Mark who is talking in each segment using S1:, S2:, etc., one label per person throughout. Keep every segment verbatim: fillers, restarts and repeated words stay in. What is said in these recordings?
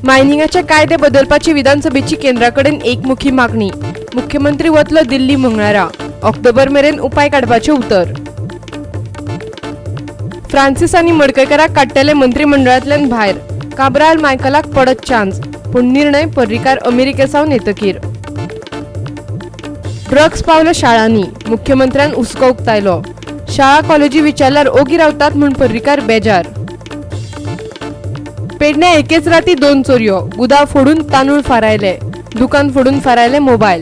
S1: मायनिंगाचे कायदे बदलपाची विधानसभेची केंद्राकडेन एकमुखी मागणी। मुख्यमंत्री वतलो दिल्ली मंगळारा। ऑक्टोबर मेरेन उपाय काडपाचे उतर। फ्रांसिस आनी मडकयकाराक काडटले मंत्रिमंडळांतल्यान भायर। काब्राल मायकलाक पडत चान्स, पूण निर्णय पर्रीकार अमेरिकेसावन येतकीर। ड्रग्स पावले शाळांनी, मुख्यमंत्र्यान हुस्को उक्तायलो। शाळा कॉलेजी विचारल्यार ओगी रावतात म्हूण पर्रीकार बेजार। पेडण्या एकेच राती दोन चोरयो, गुदाव फोडून तांदूळ फारायले, दुकान फोडून फारायले मोबायल।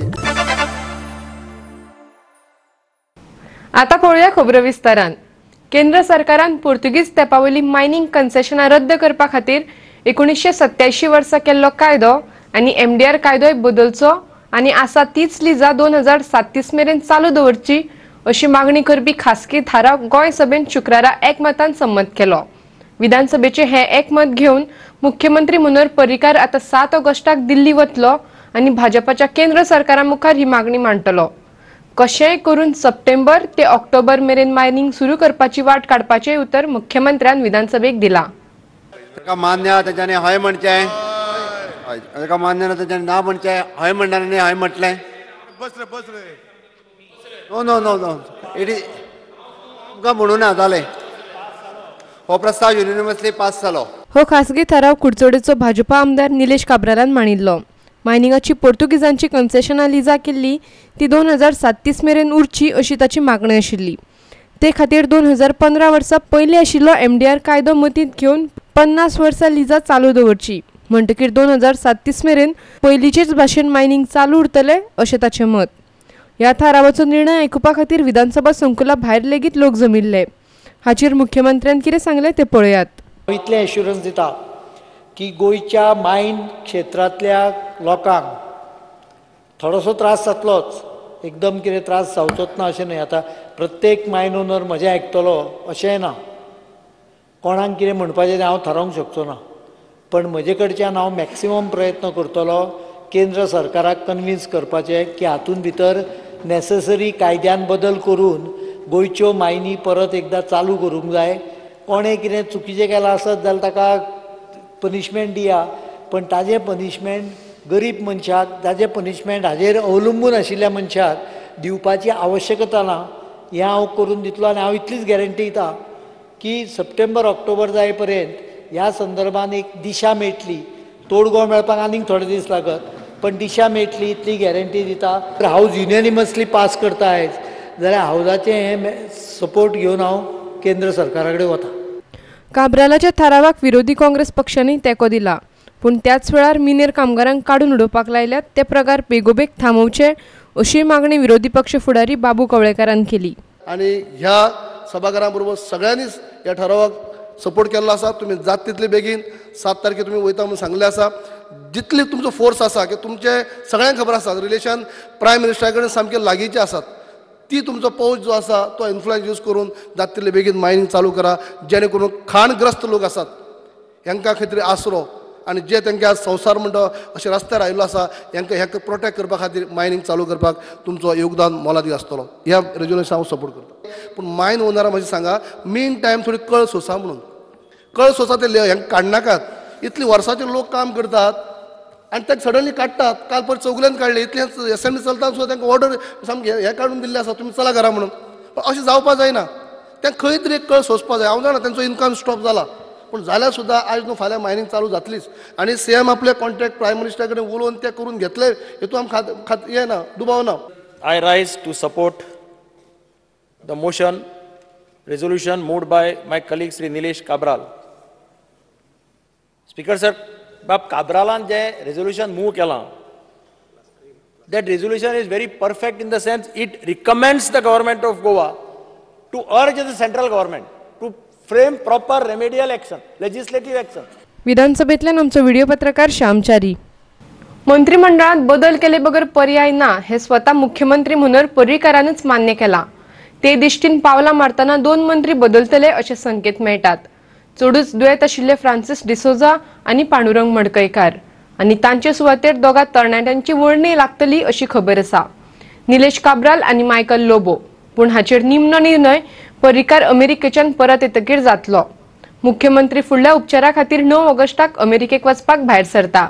S1: आता पळोवया खबरो विस्तारान। केंद्र सरकारान पोर्तुगीज तेंपावली मायनिंग कन्सेशनां रद्द करपा खातीर एकोणीसशे सत्यायंशी वर्सा केल्लो कायदो आनी एमडीआर कायदोय बदलचो आनी आसा तीच लिजा दोन हजार साततीस मेरेन चालू दवरची अशी मागणी करपी खासगी थाराव गोंय सभेन शुक्रारा एकमतान संमत केलो। विधानसभेचे हे एकमत घेवन मुख्यमंत्री मनोहर पर्रीकार आता सात ऑगस्टाक दिल्ली वतलो आनी भाजपाच्या केंद्र सरकारा मुखार ही मागणी मांडटलो। कशेंय करून सप्टेंबर ते ऑक्टोबर मेरेन मायनिंग सुरू करपाची वाट काडपाचे उतर मुख्यमंत्र्यान विधानसभेक दिला।
S2: ताका मान्य त्याच्याने हय म्हणचें, ताका मान्य ना त्याच्याने ना म्हणचें, हय म्हणणाऱ्याने हय म्हटलें। बस रे बस रे no no no no it is तुमकां म्हणून ना जालें। हो प्रस्ताव युनिवर्सली पास जालो।
S1: हो खासगी थाराव कुडचोडेचो भाजपा आमदार निलेश काब्रालान मांडिल्लो। मायनिंगाची पोर्तुगीजांची कन्सेशनां लिजा केल्ली ती दोन हजार साततीस मेरेन उरची अशी ताची मागणी आशिल्ली। ते खातीर दोन हजार पंदरा वर्सा पयलीं आशिल्लो एमडीआर कायदो मतींत घेवन पन्नास वर्सां लिजा चालू दवरची, म्हणटकीर दोन हजार साततीस मेरेन पयलींचेच भाशेन मायनिंग चालू उरतले अशें ताचें मत। ह्या थारावाचो निर्णय आयकुपा खातीर विधानसभा संकुला भायर लेगीत लोक जमिल्ले। हाचेर मुख्यमंत्र्यान कितें सांगलें ते पळयात।
S3: इतलें एश्युरन्स दिता की गोंयच्या मायन क्षेत्रांतल्या लोकांक थोडोसो त्रास जातलोच, एकदम कितें त्रास जावचोच ना अशें न्हय। आतां प्रत्येक मायन ओनर म्हजें आयकतलो अशेंय ना, कोणाक कितें म्हणपाचें तें हांव थारावंक शकचो ना, पण म्हजे कडच्यान हांव मॅक्सिमम प्रयत्न करतलो केंद्र सरकाराक कन्विन्स करपाचें की हातूंत भितर नॅसेसरी कायद्यान बदल करून गोंयच्यो मायनी परत एकदां चालू करूंक जाय। कोणें कितें चुकीचें केलां आसत जाल्यार ताका पनिशमेंट दिया, पण ताजें पनिशमेंट गरीब मनशाक, ताजें पनिशमेंट हाजेर अवलंबून आशिल्ल्या मनशाक दिवपाची आवश्यकता ना हें हांव करून दितलो। आनी हांव इतलीच गॅरंटी दिता की सप्टेंबर ऑक्टोबर जाय पर्यंत ह्या संदर्भान एक दिशा मेळटली। तोडगो मेळपाक आनीक थोडे दीस लागत, पण दिशा मेळटली इतली गॅरंटी दिता। हाऊस युनियनिमसली पास करता आयज जाल्यार हाऊसाचें हें सपोर्ट घेवन हांव केंद्र सरकारा कडेन वता।
S1: काब्रालाच्या थारावाक विरोधी काँग्रेस पक्षांनी तेंको दिला, पूण त्याच वेळार मिनेर कामगारांक काडून उडोवपाक लायल्यात ते प्रकार बेगोबेग थांबोवचे अशी मागणी विरोधी पक्ष फुडारी बाबू कवळेकारान केली।
S4: आणि ह्या सभागृहां बरोबर सगळ्यांनीच ह्या ठरावाक सपोर्ट केल्लो आसा। तुम्ही जात तितले बेगीन सात तारखेर तुम्ही वयता म्हणून सांगले आसा। जितली तुमचो फोर्स आसा की तुमचे सगळ्यांक खबर आसा रिलेशन प्रायम मिनिस्टरा कडेन सामके लागींचे आसात, ती तुमचो पौज जो आसा तो इन्फ्लुएन्स यूज करून जात तितले बेगीन मायनिंग चालू करा, जेणे करून खाणग्रस्त लोक आसात हांकां खंय आसरो आनी जे तांकां आज संवसार म्हणटा अशे रस्त्यार आयिल्लो आसा हांकां हेका प्रोटेक्ट करपा खातीर मायनिंग चालू करपाक तुमचो योगदान मोलादीक आसतलो। ह्या रेजोल्युशन हांव सपोर्ट करता। पूण मायन ओनरां मातशें सांगा मेन टायम थोडी कळ सोंसा म्हणून, कळ सोंसा ते हांकां काडनाकात। इतली वर्साचे लोक काम करतात आनी ते सडनली काडटात। काल पर चौगुल्यान काडले, इतलें एसेंब्ली चलता सुद्दां तांकां ऑर्डर सामकें हें काडून दिल्लें आसा तुमी चला घरा म्हणून, पण अशें जावपाक जायना। तांकां खंय तरी एक कळ सोंसपाक जाय। हांव जाणा तांचो इन्कम स्टॉप जाला, पूण जाल्यार सुद्दां आयज न्हू फाल्यां मायनिंग चालू जातलीच। आनी सीएम आपले कॉन्ट्रॅक्ट प्रायम मिनिस्टरा कडेन उलोवन ते करून घेतले, हेतून आमकां खात हें ना, दुबाव ना।
S5: I rise to support the motion resolution moved by my colleague Sri Nilesh Kabral. Speaker sir, बाब काब्रालान जे रेजोल्यूशन मूव केला, that resolution is very perfect in the sense it recommends the government of Goa to urge the central government to frame proper remedial action, legislative action.
S1: विधानसभेतल्यान आमचो video पत्रकार श्यामचारी। मंत्रिमंडळात बदल केले बगर पर्याय ना हे स्वतः मुख्यमंत्री मनोहर पर्रीकारानच मान्य केला। ते दिश्टीन पावलां मारतना दोन मंत्री बदलतले असे संकेत मेळटात। चडूच दुयेत आशिल्ले फ्रांसिस डिसोजा आनी पांडुरंग मडकयकार आनी तांचे सुवातेर दोगा तरणाट्यांची वळणी लागतली अशी खबर आसा। निलेश काब्राल आनी मायकल लोबो, पूण हाचेर निमणो निर्णय पर्रीकार अमेरिकेच्यान परत येतकीर जातलो। मुख्यमंत्री फुडल्या उपचारा खातीर णव ऑगस्टाक अमेरिकेक वचपाक भायर सरता।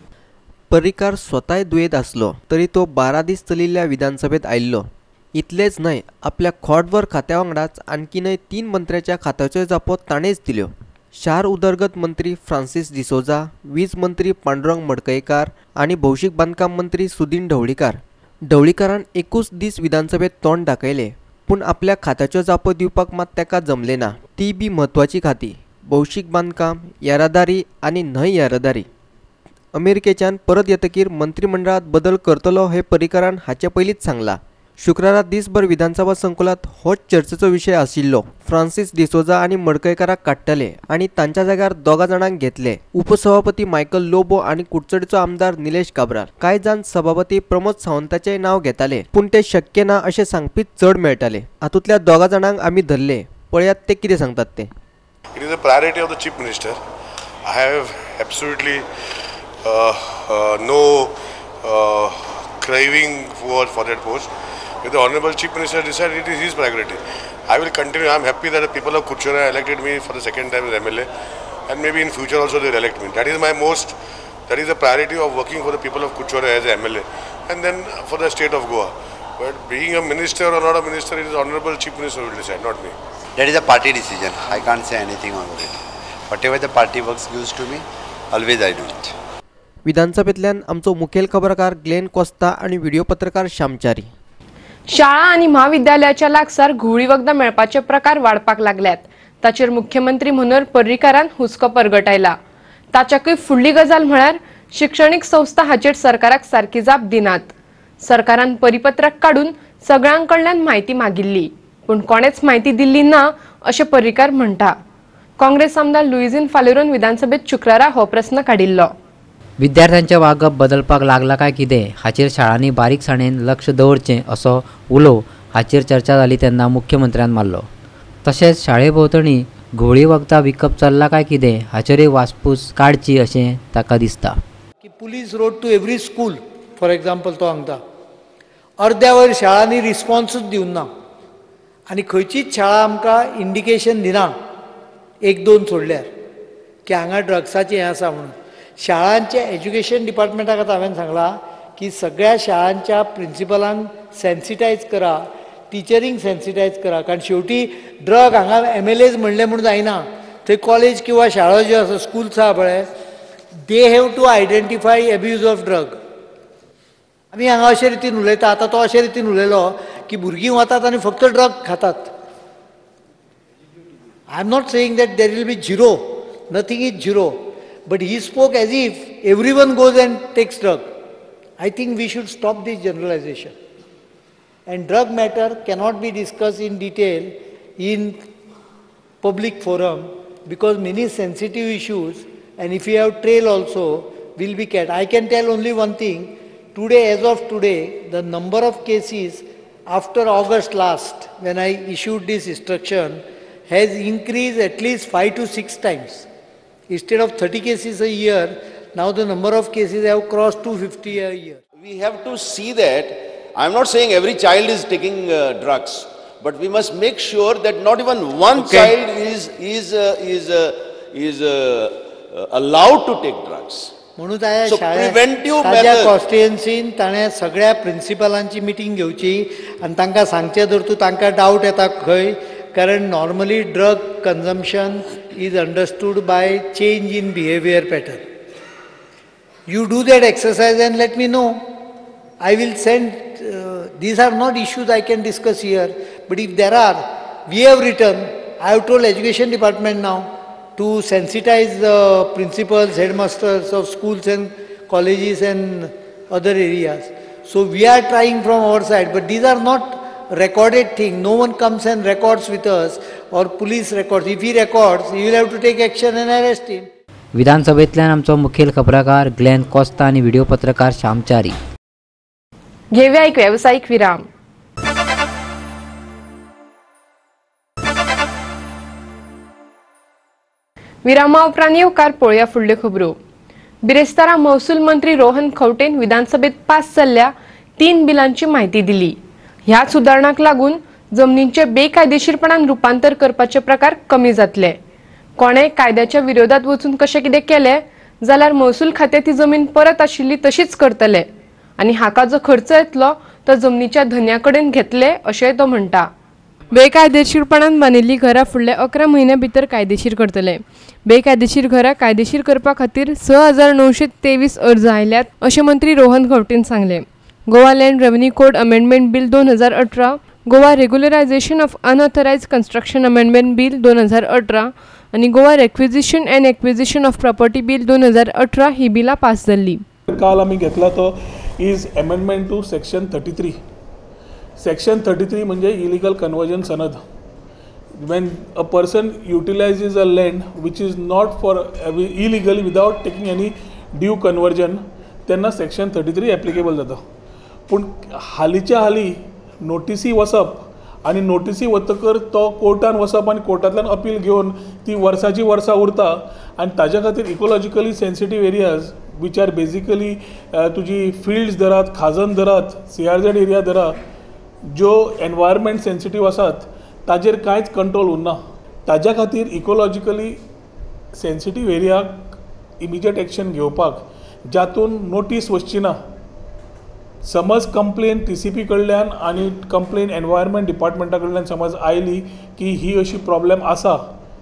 S6: पर्रीकार स्वताय दुयेत आसलो तरी तो बारा दीस चलिल्ल्या विधानसभेत आयिल्लो। इतलेच न्हय, आपल्या खोडवर खात्या वांगडाच आणखीनय तीन मंत्र्याच्या खात्याच्यो जापो ताणेच दिल्यो। शार उदरगत मंत्री फ्रांसीस डिसोजा, वीज मंत्री पांडुरंग मडकयकार आणि भौशीक बांदकाम मंत्री सुदीन ढवळीकार ढवळीकारान एकूच दीस विधानसभेत तोंड दाखयले, पूण आपल्या खात्याच्यो जापो दिवपाक मात तेका जमले ना। ती बी म्हत्वाची खाती, भौशीक बांदकाम, येरादारी आणि न्हय येरादारी। अमेरिकेच्यान परत येतकीर मंत्रिमंडळात बदल करतलो हे पर्रीकारान हाचे पयलींच सांगला। शुक्रारा दिसभर विधानसभा संकुलात होच चर्चेचो विषय आशिल्लो। फ्रांसीस डिसोजा आणि मडकयकाराक काडटले आणि तांच्या जाग्यार दोगा जाणांक घेतले। उपसभापती मायकल लोबो आणि कुडचडेचो आमदार निलेश काब्राल। कांय जाण सभापती प्रमोद सावंताचेय नाव घेताले, पूण ते शक्य ना अशें सांगपीच चड मेळटाले। हातूंतल्या दोगा जाणांक आमी धरले, पळयात ते कितें सांगतात ते।
S7: It is a priority of the Chief Minister. I have absolutely uh, uh, no uh, craving for, for that post. If the Honorable Chief Minister decides, it is his priority. I will continue. I am happy that the people of Kuchura elected me for the second time as M L A, and maybe in future also they will elect me. That is my most, that is the priority of working for the people of Kuchura as M L A, and then for the state of Goa. But being a minister or not a minister, it is Honorable Chief Minister who will decide, not me.
S2: That is a party decision. I can't say anything about it. Whatever the party works gives to me, always I do it.
S6: विधानसभेतल्यान आमचो मुखेल खबराकार ग्लेन कोस्ता आणि video पत्रकार श्यामचारी।
S1: शाळा आणि महाविद्यालयाच्या लागसार घुवळी वखदां मेळपाचे प्रकार वाडपाक लागल्यात। ताचेर मुख्यमंत्री मनोहर पर्रीकारान हुस्को परगटायला। ताच्याकय फुडली गजाल म्हळ्यार शिक्षणीक संस्था हाचेर सरकाराक सारकी जाप दिनात। सरकारान परिपत्रक काडून सगळ्यांकडल्यान म्हायती मागिल्ली, पूण कोणेच म्हायती दिल्ली ना अशें पर्रीकार म्हणटा। काँग्रेस आमदार लुईझीन फालेरोन विधानसभेत शुक्रारा हो प्रस्न काडिल्लो।
S8: विद्यार्थ्यांचे वागप बदलपाक लागला काय कितें हाचेर शाळांनी बारीकसाणेन लक्ष दवरचें असो उलो हाचेर चर्चा जाली तेन्ना मुख्यमंत्र्यान मारलो। तशेंच शाळे भोंवतणी घुवळी वखदां विकप चल्ला काय कितें हाचेरय वासपूस काडची अशें ताका दिसता।
S3: की police road to every school for example तो सांगता, अर्द्या वयर शाळांनी रिस्पॉन्सूच दिवंक ना आनी खंयचीच शाळा आमकां इंडिकेशन दिना एक दोन सोडल्यार की हांगा ड्रग्साचें हें आसा म्हणून। शाळांच्या एज्युकेशन डिपार्टमेंटाक आतां हांवें सांगलां की सगळ्या शाळांच्या प्रिंसिपलांक सेन्सिटायज करा, टिचरींक सेन्सिटायज करा, कारण शेवटी ड्रग हांगा एम एल एज म्हणलें म्हणून जायना। थंय कॉलेज किंवा शाळा ज्यो आसा स्कूल्स आहा पळय, they have to identify abuse of drug. आमी हांगा अशे रितीन उलयता, आतां तो अशे रितीन उलयलो की भुरगीं वतात आनी फक्त ड्रग खातात। I am not saying that there will be zero, nothing is zero, but he spoke as if everyone goes and takes drug. I think we should stop this generalization. And drug matter cannot be discussed in detail in public forum because many sensitive issues, and if you have trail also, will be kept. I can tell only one thing. Today, as of today, the number of cases after August last, when I issued this instruction, has increased at least five to six times. Instead of thirty cases a year, now the number of cases have crossed two hundred fifty a year.
S9: We have to see that. I am not saying every child is taking uh, drugs, but we must make sure that not even one okay. child is is uh, is uh, is uh, uh, allowed to take drugs.
S3: म्हणून ताया
S9: so preventive
S3: ताज्या
S9: method.
S3: कॉन्स्टिट्युएन्सीन ताणें सगळ्या प्रिंसिपलांची meeting घेवची आनी तांकां सांगचें जर तूं तांकां डावट येता खंय, कारण normally drug consumption is understood by change in behavior pattern. You do that exercise and let me know. I will send, uh, these are not issues I can discuss here, but if there are, we have written, I have told education department now to sensitize the principals, headmasters of schools and colleges and other areas. So we are trying from our side, but these are not recorded thing. No one comes and records with us or police records. If he records, he will have to take action and arrest him.
S8: विधानसभेतल्यान आमचो मुखेल खबराकार ग्लेन कोस्ता आणि video पत्रकार श्यामचारी।
S1: घेऊया एक व्यावसायिक विराम। विरामा उपरांत येवकार पळोवया फुडल्यो खबरो। बिरेस्तारा महसूल मंत्री रोहन खंवटेन विधानसभेत पास जाल्ल्या तीन बिलांची माहिती दिली। ह्या सुदारणाक लागून जमनींचे बेकायदेशीरपणान रूपांतर करपाचे प्रकार कमी जातले। कोणे कायद्याच्या विरोधात वचून कशें कितें केलें जाल्यार महसूल खातें ती जमीन परत आशिल्ली तशीच करतले आनी हाका जो खर्च येतलो तो जमनीच्या धन्या कडेन घेतले अशेंय तो म्हणटा। बेकायदेशीरपणान बांदिल्लीं घरां फुडल्या अकरा म्हयन्या भितर कायदेशीर करतले। बेकायदेशीर घरां कायदेशीर करपा खातीर स हजार णवशे तेवीस अर्ज आयल्यात अशें मंत्री रोहन खंवटेन सांगलें। Goa land revenue code amendment bill दोन हजार अठरा, Goa regularisation of unauthorised construction amendment bill दोन हजार अठरा आनी Goa requisition and acquisition of property bill दोन हजार अठरा ही बिलां पास जाल्ली।
S10: काल आमी घेतला तो is amendment to section thirty three section thirty three म्हणजे इलिगल कन्वर्जन सनद। when a person utilizes a land which is not for illegally without taking any due conversion त्यांना सेक्शन थर्टी थ्री एप्लिकेबल जाता। पूण हालींच्या हालीं नोटिसी वचप आनी नोटिसी वतकर तो कोर्टान वचप आनी कोर्टांतल्यान अपील घेवन ती वर्साची वर्सां उरता आनी ताज्या खातीर इकोलॉजिकली सेन्सिटीव एरियाज वीच आर बेजिकली तुजी फिल्ड्स धरात, खाजन धरात, सीआरझेड एरिया धरा, ज्यो एनवायरमेंट सेन्सिटीव आसात ताजेर कांयच कंट्रोल उरना। ताज्या खातीर इकोलॉजिकली सेन्सिटीव एरियाक इमिजिएट एक्शन घेवपाक जातून नोटीस वचची ना। समज कंप्लेन टी सी पी कडल्यान आनी कंप्लेन एनवायरमेंट डिपार्टमेंटा कडल्यान समज आयली की ही अशी प्रॉब्लेम आसा,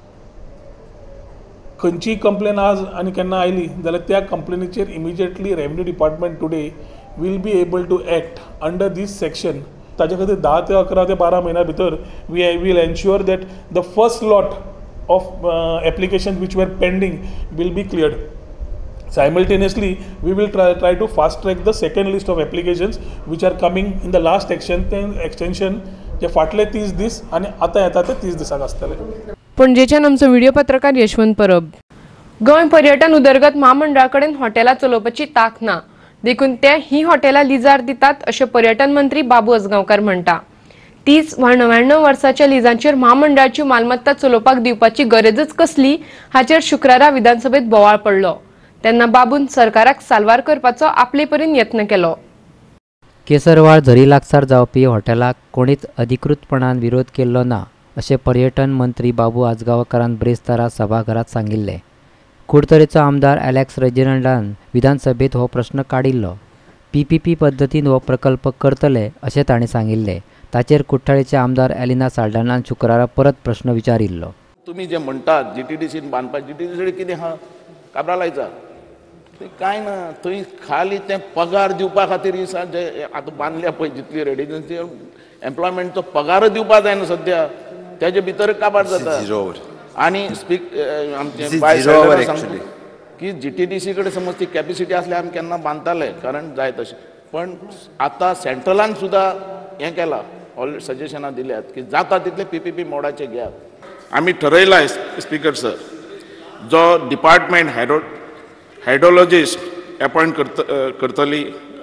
S10: खंयची कंप्लेन आज आनी केन्ना आयली जाल्यार त्या कंप्लेनीचेर immediately revenue department today will be able to act under this section. ताजे खातीर धा ते अकरा ते बारा म्हयन्या भितर we will ensure that the first lot of application which were pending will be cleared. Simultaneously, we will try, try to fast track the second list of applications which are coming in the last extension, extension जे फाटले तीस दीस आनी आतां येता ते तीस दिसाक आसतले।
S1: पणजेच्यान आमचो व्हिडिओ पत्रकार यशवंत परब। गोंय पर्यटन उदरगत महामंडळा कडेन हॉटेलां चलोवपाची तांक ना, देखून ते ही हॉटेलां लिजार दितात अशें पर्यटन मंत्री बाबू आजगांवकार म्हणटा। तीस वा णव्याण्णव वर्साच्या लिजांचेर महामंडळाची मालमत्ता चलोवपाक दिवपाची गरजच कसली हाचेर शुक्रारा विधानसभेत बोवाळ पडलो। तेन्ना बाबून सरकाराक साल्वार करपाचो आपले परीन यत्न केलो।
S8: केसरवाळ झरी लागसार जावपी हॉटेलाक कोणीच अधिकृतपणान विरोध केल्लो ना अशें पर्यटन मंत्री बाबू आजगांवकारान ब्रेस्तारा सभाघरांत सांगिल्लें। कुडतरेचो आमदार एलेक्स रेजिनाल्डान विधानसभेत हो प्रश्न काडिल्लो। पीपीपी पद्दतीन हो प्रकल्प करतले अशें ताणें सांगिल्लें। ताचेर कुट्टाळेचे आमदार एलिना साल्डानान शुक्रारा परत प्रश्न विचारिल्लो।
S11: तुमी जे म्हणटात जीटीडीसीन बांदपाक, जीटीडीसी कितें आहा काबरा लायचा थंय कांय ना, थंय खाली ते पगार दिवपा खातीर जे आतां बांदल्या पळय जितली रेडिडन्सी एम्प्लॉयमेंटचो पगार दिवपा जायना सद्या, तेजे भितर काबार जाता। आनी स्पीक आमचे सांगता की जीटीडीसी कडेन समज ती कॅपिसिटी आसल्यार आमी केन्ना बांदताले कारण जाय तशें, पण आतां सेंट्रलान सुद्दां हें केलां, ऑलरेडी सजेशनां दिल्यात की जाता तितले पीपीपी मोडाचे घेयात। आमी ठरयलां स्पीकर सर, जो डिपार्टमेंट हायड्रो हायड्रोलॉजिस्ट अपॉयंट करत करतली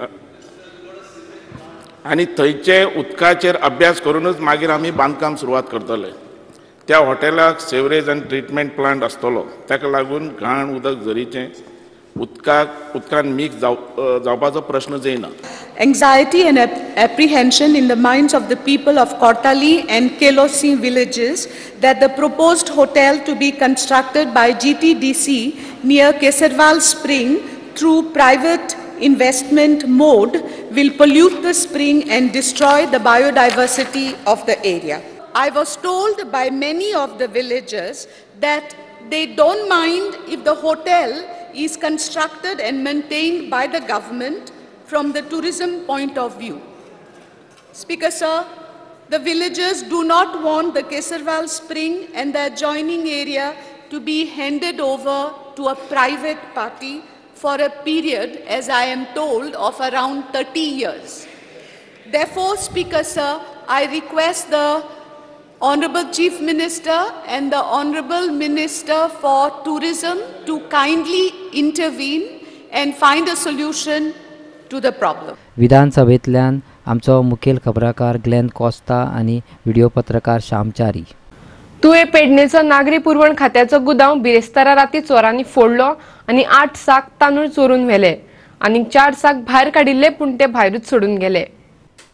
S11: आनी थंयचे उदकाचेर अभ्यास करूनच मागीर आमी बांदकाम सुरवात करतले। त्या हॉटेलाक सेवरेज आनी ट्रिटमेंट प्लांट आसतलो, ताका लागून घाण उदक झरीचें उदकाक उदकान मिक्स जाव जावपाचो प्रश्न जायना।
S12: Anxiety and ap apprehension in the minds of the people of Kortali and Kelosi villages that the proposed hotel to be constructed by G T D C near Kesarwal Spring through private investment mode will pollute the spring and destroy the biodiversity of the area. I was told by many of the villagers that they don't mind if the hotel is constructed and maintained by the government from the tourism point of view. Speaker sir, the villagers do not want the Kesarwal Spring and the adjoining area to be handed over to a private party for a period, as I am told, of around thirty years. Therefore, Speaker sir, I request the Honorable Chief Minister and the Honorable Minister for Tourism to kindly intervene and find a solution to the problem.
S8: विधानसभेंतल्यान आमचो मुखेल खबराकार ग्लेन कोस्ता आनी video पत्रकार श्यामचारी।
S1: तुवे पेडणेचो नागरी पुरवण खात्याचो गुदांव बिरेस्तारा राती चोरांनी फोडलो आनी आठ साक तांदूळ चोरून व्हेले आनी चार साक भायर काडिल्ले पूण ते भायरूच सोडून गेले।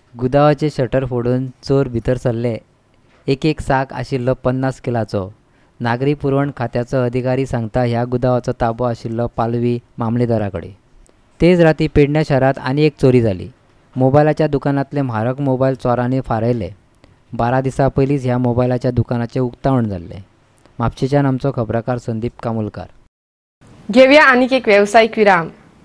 S8: गुदावाचे शटर फोडून चोर भितर सरले। एक एक साक आशिल्लो पन्नास किलाचो नागरी पुरवण खात्याचो अधिकारी सांगता ह्या गुदावाचो ताबो आशिल्लो पालवी मामलेदाराकडे. तेच राती पेडण्या शहरात आनी एक चोरी जाली. मोबायलाच्या दुकानांतले म्हारग मोबायल चोरांनी फारयले. बारा दिसां पयलींच ह्या मोबायलाच्या दुकानाचें उक्तावण जाल्लें. म्हापशेच्यान आमचो खबराकार संदीप कामुलकार.
S1: घेवया आनीक एक वेवसायीक विराम.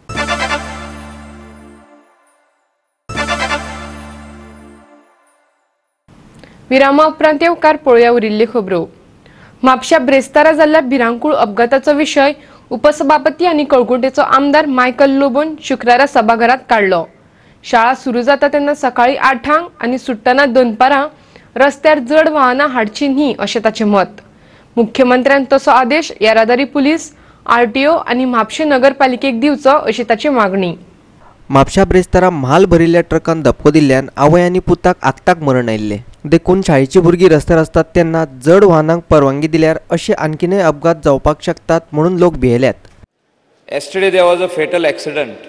S1: विरामा उपरांत येवकार पळोवया उरिल्ली खबरो. म्हापशा ब्रेस्तारा जाल्ल्या भिरांकूळ अपघाताचो विशय उपसभापती आनी कळकुटेचो आमदार मायकल लोबोन शुक्रारा सभाघरांत काडलो. शाळा सुरू जाता तेन्ना सकाळी आठांक आनी सुट्टना दनपारां रस्त्यार जड वाहनां हाडची न्ही अशें ताचें मत. मुख्यमंत्र्यान तसो आदेश येरादारी पुलीस, आरटीओ आनी म्हापशें नगरपालिकेक दिवचो अशी ताची मागणी.
S6: म्हापशा ब्रेस्तारा म्हाल भरिल्ल्या ट्रकान धपको दिल्ल्यान आवय आनी पुताक आगताक मरण आयिल्लें. देखून शाळेची भुरगीं रस्त्यार आसतात तेन्ना जड वाहनांक परवानगी दिल्यार अशे आणखीनय अपघात जावपाक शकतात म्हणून लोक भियेल्यात.
S13: Yesterday there was a fatal accident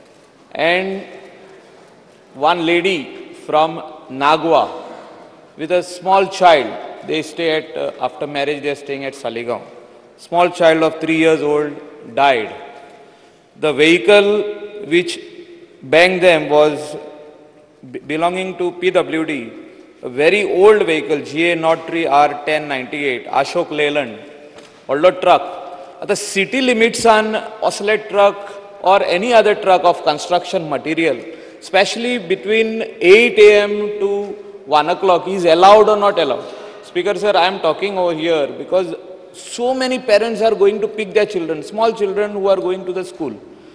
S13: and one lady from Nagwa with a small child, they stay at uh, after marriage they are staying at Saligaon. Small child of three years old died. The vehicle which banged them was belonging to P W D, a very old vehicle, G A zero three R ten ninety-eight, Ashok Leyland, older truck. At the city limits on oscillate truck or any other truck of construction material, especially between eight A M to one o'clock, is allowed or not allowed? Speaker sir, I am talking over here because so many parents are going to pick their children, small children who are going to the school.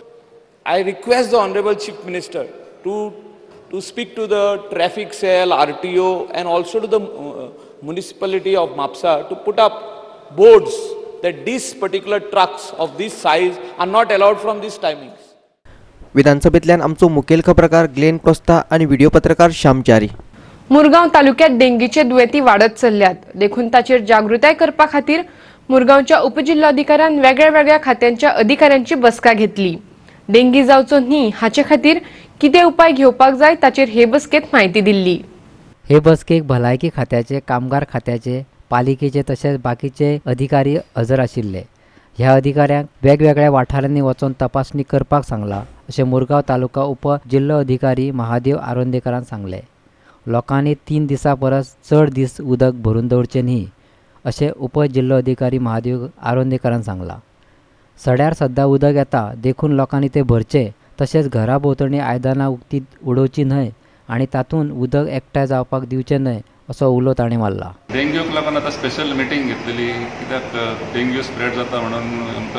S13: I request the Honorable Chief Minister to to speak to the traffic cell, R T O and also to the uh, municipality of Mapsa to put up boards that these particular trucks of this size are not allowed from these timings.
S6: विधानसभेतल्यान आमचो मुखेल खबराकार ग्लेन कोस्ता आणि video पत्रकार श्यामचारी.
S1: मुरगांव तालुक्यात डेंगीचे दुयेंती वाडत चल्ल्यात. देखून ताचेर जागृताय करपा खातीर मुरगांवच्या उपजिल्हाधिकाऱ्यान वेगळ्या वेगळ्या खात्यांच्या अधिकाऱ्यांची बसका घेतली. डेंगी जावचो न्ही हाचे खातीर कितें उपाय घेवपाक जाय ताचेर हे बसकेत म्हायती दिल्ली.
S8: हे बसकेक भलायकी खात्याचे, कामगार खात्याचे, पालिकेचे तशेंच बाकीचे अधिकारी हजर आशिल्ले. ह्या अधिकाऱ्यांक वेगवेगळ्या वाठारांनी वचून तपासणी करपाक सांगला अशें मुरगांव तालुका उप जिल्लो अधिकारी महादेव आरोंदेकरान सांगले. लोकांनी तीन दिसां परस चड दीस उदक भरून दवरचें न्ही अशें उप जिल्लो अधिकारी महादेव आरोंदेकरान सांगला. सड्यार सद्दां उदक येता देखून लोकांनी ते भरचे तशेंच घरा भोंवतणी आयदनां उक्ती उडोवची न्हय आनी तातूंत उदक एकठांय जावपाक दिवचें न्हय असो उलो ताणें मारला.
S14: डेंग्यूक लागून आतां स्पेशल मिटींग घेतलेली कित्याक डेंग्यू स्प्रेड जाता म्हणून आमकां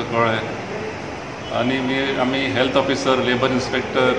S14: कळ्ळें आनी आमी हेल्थ ऑफिसर, लेबर इन्स्पेक्टर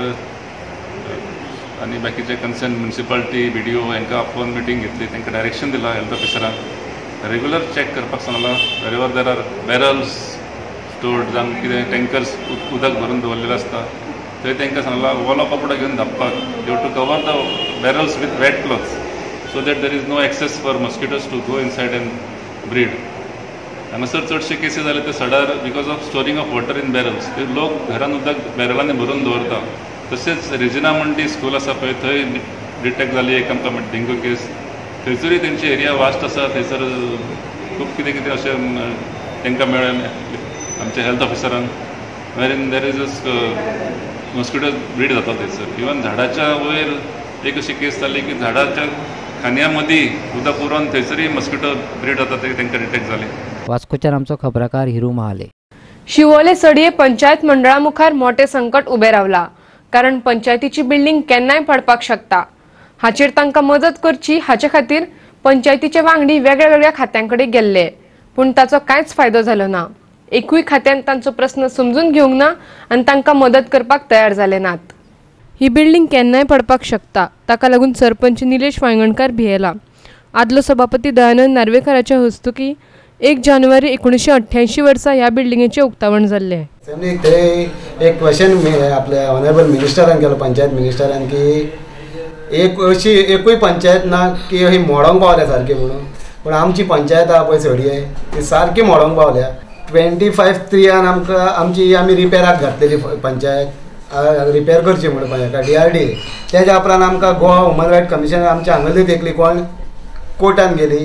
S14: आनी बाकीचे concern municipality, B D O हांकां आपोवन मिटींग घेतली. तांकां डायरेक्शन दिलां हेल्थ ऑफिसरांक रेग्युलर चॅक करपाक सांगलां. वेरेवर देर आर बॅरल्स स्टोर्ड जावं कितें टँकर्स उदक भरून दवरलेले आसता थंय तांकां सांगलां ओलो कपडो घेवन धांपपाक. You have to cover the barrels with wet cloths so that there is no access for mosquitoes to go inside and breed. हांगासर चडशे केसीस जाले ते सडार because of storing of water in barrels. ते लोक घरान उदक बॅरलांनी भरून दवरता. तशेंच रेजिना म्हणटी स्कूल आसा पळय थंय डिटेक्ट जाली एक आमकां डेंग्यू केस. थंयसरूय तेंची एरिया वास्ट आसा. थंयसर खूब कितें कितें अशें तांकां मेळ्ळें आमच्या हेल्थ ऑफिसरांक. Where there is mosquito breed जाता थंयसर. इवन झाडाच्या वयर एक अशी केस जाली की झाडाच्या खांद्या मदीं उदक उरोन थंयसरी मॉस्किटो ब्रीड जाता ते तांकां डिटेक्ट जाले.
S8: वास्कोच्यान आमचो खबराकार हिरू महाले.
S1: शिवोले सडये पंचायत मंडळा मुखार मोठे संकट उबें रावला कारण पंचायतीची बिल्डिंग केन्नाय पडपाक शकता. हाचेर तांकां मजत करची हाचे खातीर पंचायतीचे वांगडी वेगळ्या वेगळ्या खात्यांकडे गेल्ले पूण ताचो कांयच फायदो जालो ना. एकूय खात्यान तांचो प्रस्न समजून घेवंक ना आनी तांकां मदत करपाक तयार जाले नात. ही बिल्डिंग केन्नाय पडपाक शकता ताका लागून सरपंच निलेश वांयगणकार भियेला. आदलो सभापती दयानंद नार्वेकाराच्या हस्तुकी एक जानेवारी एकोणीसशे अठ्ठ्याऐंशी वर्सा ह्या बिल्डिंगेचे उक्तावण जाल्ले.
S15: ते एक क्वेश्चन आपल्या ऑनरेबल मिनिस्टरान केलो, पंचायत मिनिस्टरान, की एक अशी एकूय पंचायत ना की अशी मोडोंक पावल्या सारकी म्हणून. पूण आमची पंचायत आहा पळय सडये ती सारकी मोडोंक पावल्या. ट्वेंटी फायव थ्रियान आमकां आमची आमी रिपेराक घातलेली पंचायत रिपेर करची म्हणून पंचायत डी आर डी. तेज्या उपरांत आमकां गोवा ह्युमन रायट कमिशन आमच्या हांगली देखली कोण कोर्टान गेली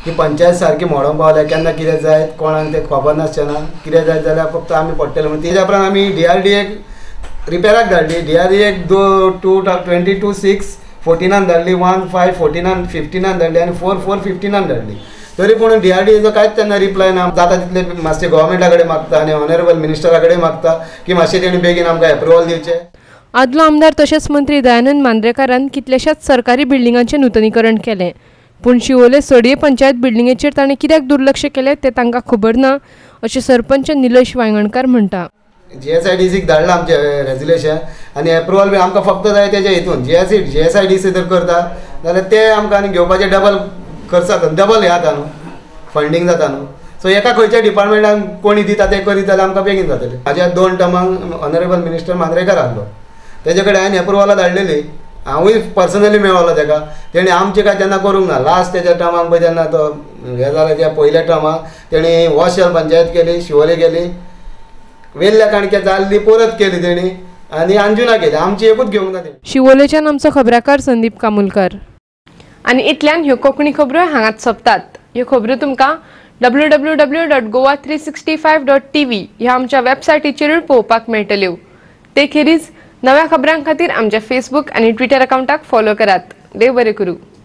S15: की पंचायत सारकी मोडोंक पावल्या केन्ना कितें जाय कोणाक तें खबर नासतना कितें जाय जाल्यार फक्त आमी पडटले म्हणून तेज्या उपरांत आमी डी आर डी एक रिपेराक धाडली डी आर डी एक दो टू ट्वेंटी टू सिक्स फोर्टिनान धाडली वन फायव फोर्टिनान फिफ्टिनान धाडली आनी फोर फोर फिफ्टिनान धाडली तरी पूण डी आर डी एचो कांयच तेन्ना रिप्लाय ना जाता तितले मातशें गव्हर्मेंटा कडेन मागता आनी ऑनरेबल मिनिस्टरा कडेन मागता की मातशें तेणी बेगीन आमकां एप्रुवल दिवचें.
S1: आदलो आमदार तशेंच मंत्री दयानंद मांद्रेकारान कितल्याशाच सरकारी बिल्डिंगांचें नूतनीकरण केलें पूण शिवोले सडये पंचायत बिल्डिंगेचेर ताणें कित्याक दुर्लक्ष केलें तें तांकां खबर ना अशें सरपंच निलेश वांयगणकार म्हणटा.
S15: जी एस आय डी सीक धाडलां आमचें रेजोल्युशन आनी एप्रुवल बी आमकां फक्त जाय तेजे हितून G S G S I D C जर करता जाल्यार ते आमकां आनी घेवपाचें डबल खर्च जाता डबल हें जाता न्हू फंडींग जाता न्हू सो एका खंयच्या डिपार्टमेंटान कोणी दिता तें करीत जाल्यार आमकां बेगीन जातलें. म्हाज्या दोन टर्मांक ऑनरेबल मिनिस्टर मांद्रेकार आहलो तेजे कडेन हांवें एप्रुवलां धाडलेली हांवूय पर्सनली मेळ्ळो ताका तेणी आमचें कांय तेन्ना करूंक ना लास्ट तेज्या टर्माक पळय तेन्ना तो हें जालें त्या पयल्या टर्माक तेणी वॉशल पंचायत केली शिवोले केली वेल्ल्या काणक्या जाल्ली परत केली तेणी आनी अंजुना केली आमची एकूच घेवंक ना.
S1: शिवोलेच्यान आमचो खबराकार संदीप कामुलकार. आनी इतल्यान ह्यो कोंकणी खबरो हांगाच सोंपतात. ह्यो खबरो तुमकां W W W dot Goa three sixty five dot TV ह्या आमच्या वेबसायटीचेरूय पळोवपाक मेळटल्यो. ते खेरीज नव्या खबरां खातीर आमच्या फेसबूक आनी ट्विटर अकाउंटाक फॉलो करात. देव बरें करूं.